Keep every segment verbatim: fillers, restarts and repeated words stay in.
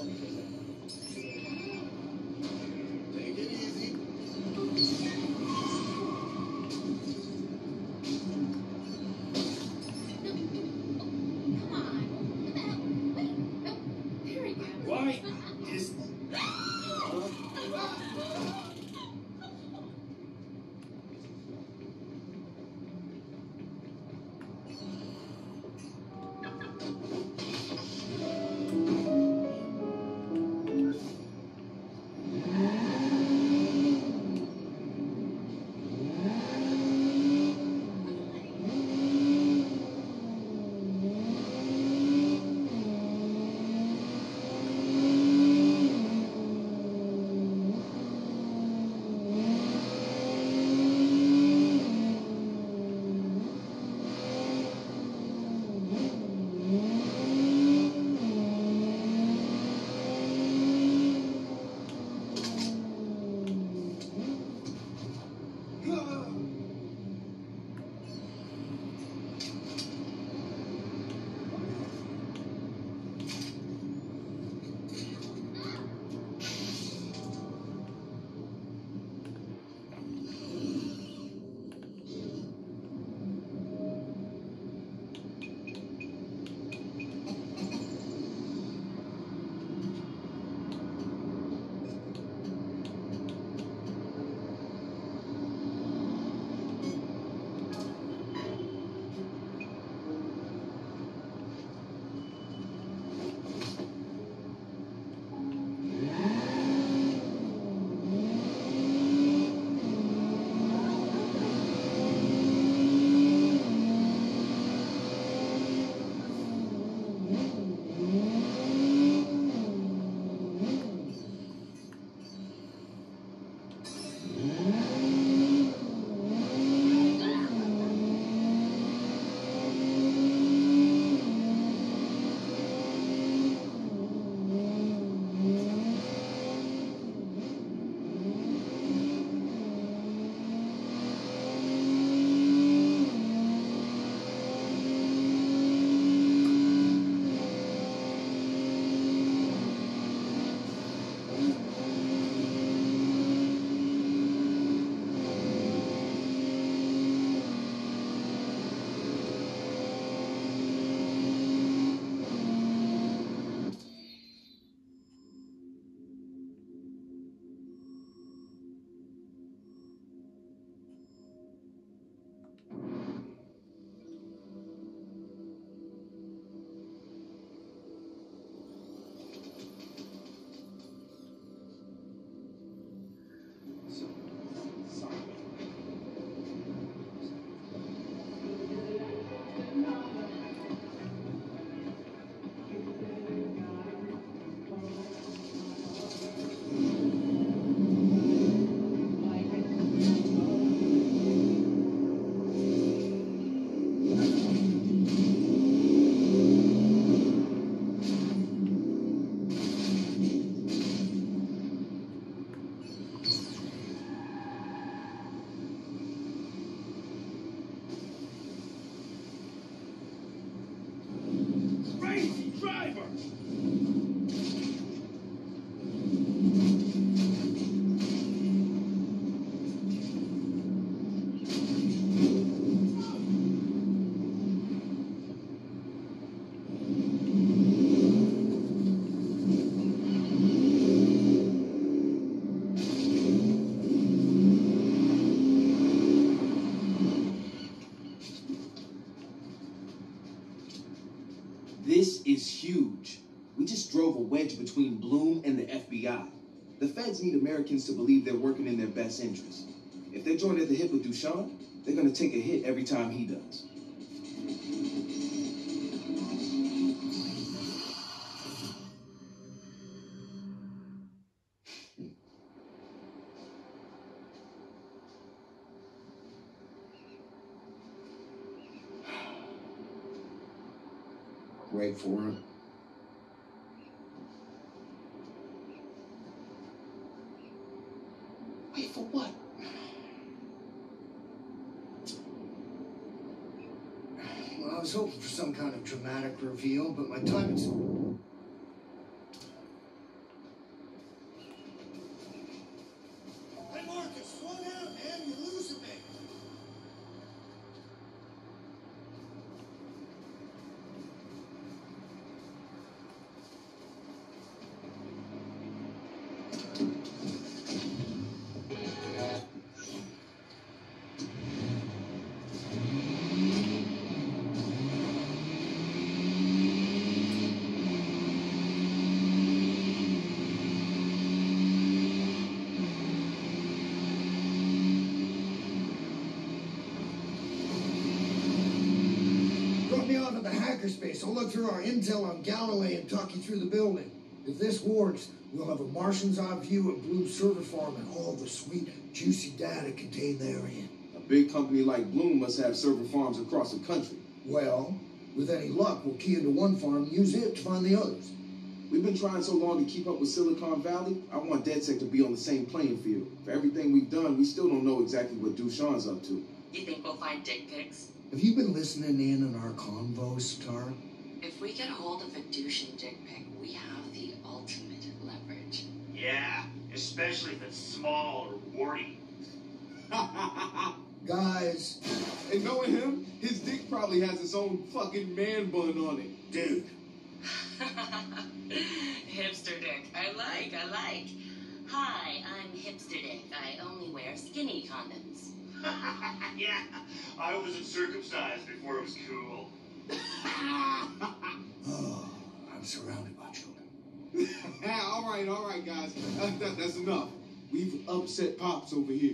Take it easy. Come on. What the hell? Wait. No. There we go. Why? Just. Crazy driver! This is huge. We just drove a wedge between Bloom and the F B I. The feds need Americans to believe they're working in their best interest. If they're joined at the hip with Duchan, they're going to take a hit every time he does. Wait for him. Wait for what? Well, I was hoping for some kind of dramatic reveal, but my timing's... to the hackerspace. I'll look through our intel on Galilee and talk you through the building. If this works, we'll have a Martian's eye view of Bloom's server farm and all the sweet, juicy data contained therein. A big company like Bloom must have server farms across the country. Well, with any luck, we'll key into one farm and use it to find the others. We've been trying so long to keep up with Silicon Valley, I want DedSec to be on the same playing field. For everything we've done, we still don't know exactly what Dushan's up to. You think we'll find dick pics? Have you been listening in on our convos, Tara? If we get hold of a douching dick pic, we have the ultimate leverage. Yeah, especially if it's small or warty. Guys, And knowing him, his dick probably has its own fucking man bun on it. Dude, Hipster dick. I like, I like. Hi, I'm Hipster dick. I only wear skinny condoms. yeah, I wasn't circumcised before it was cool. oh, I'm surrounded by children. all right, all right, guys. That, that, that's enough. We've upset Pops over here.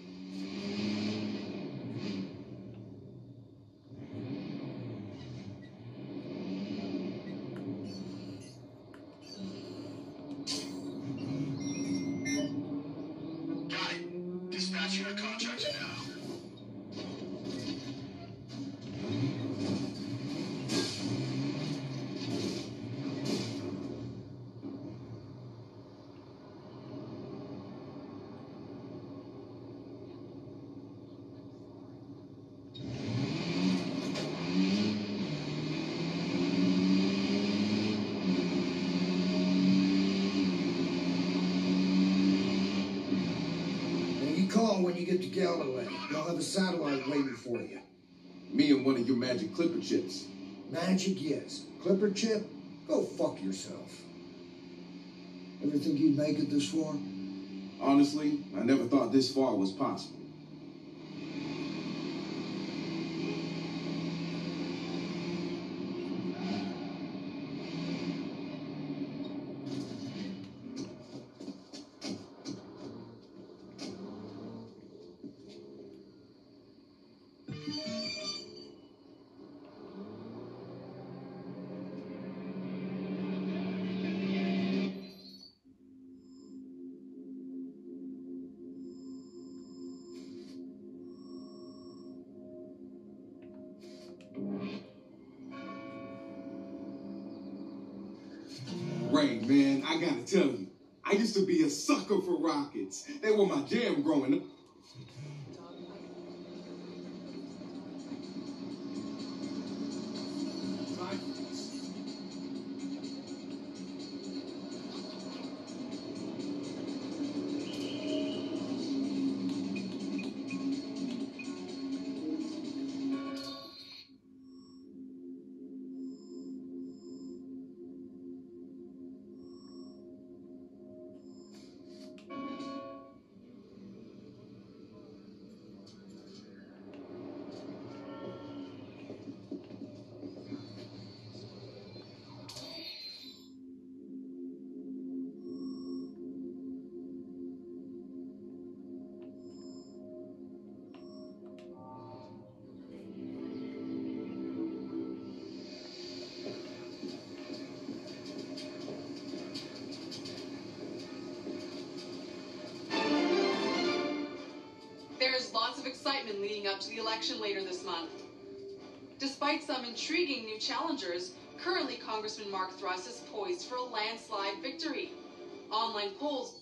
Got it. Dispatching our contractor now. Call when you get to Galilee. They'll have a satellite waiting for you. Me and one of your magic clipper chips. Magic, yes. Clipper chip? Go fuck yourself. Ever think you'd make it this far? Honestly, I never thought this far was possible. Ray, man, I gotta tell you, I used to be a sucker for rockets. They were my jam growing up. There's lots of excitement leading up to the election later this month. Despite some intriguing new challengers, currently Congressman Mark Thrust is poised for a landslide victory. Online polls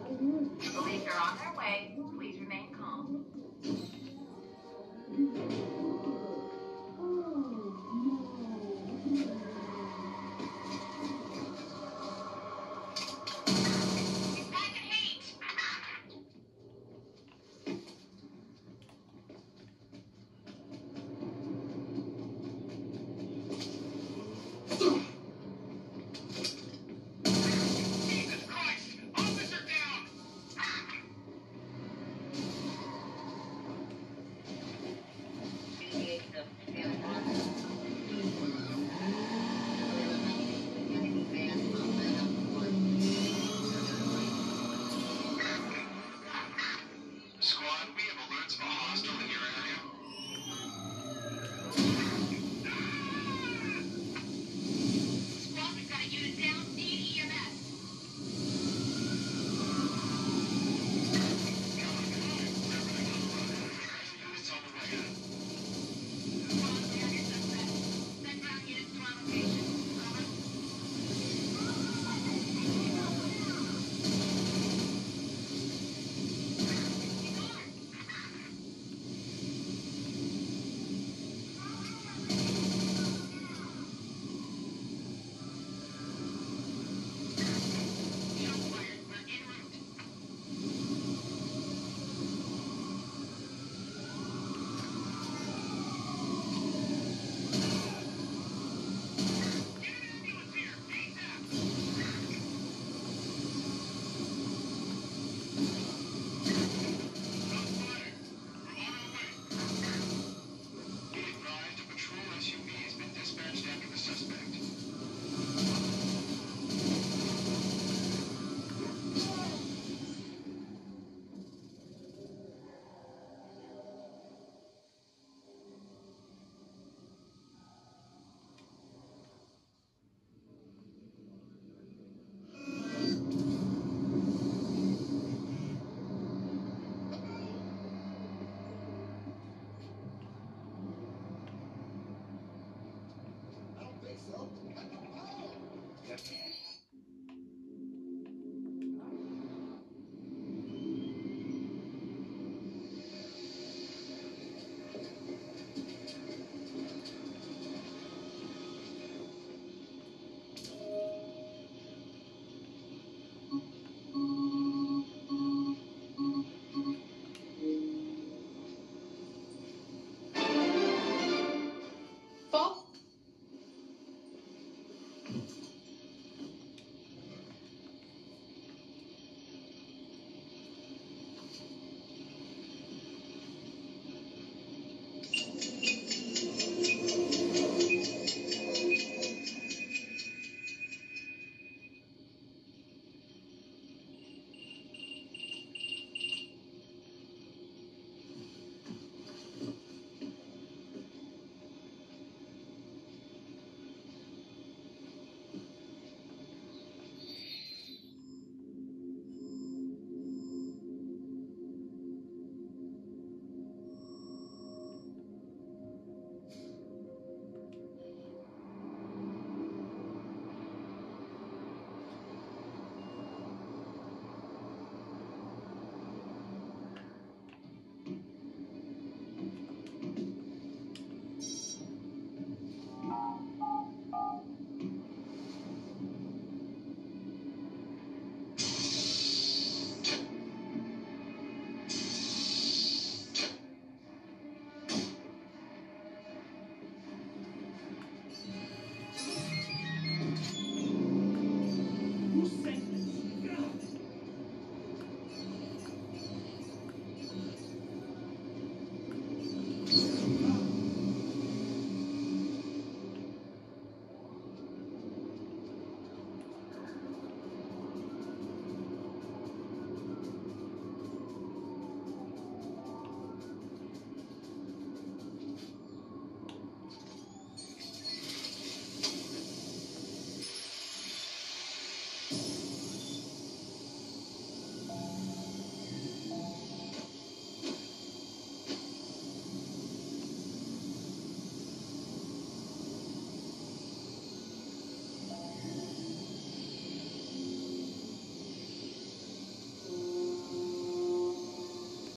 Police are on their way.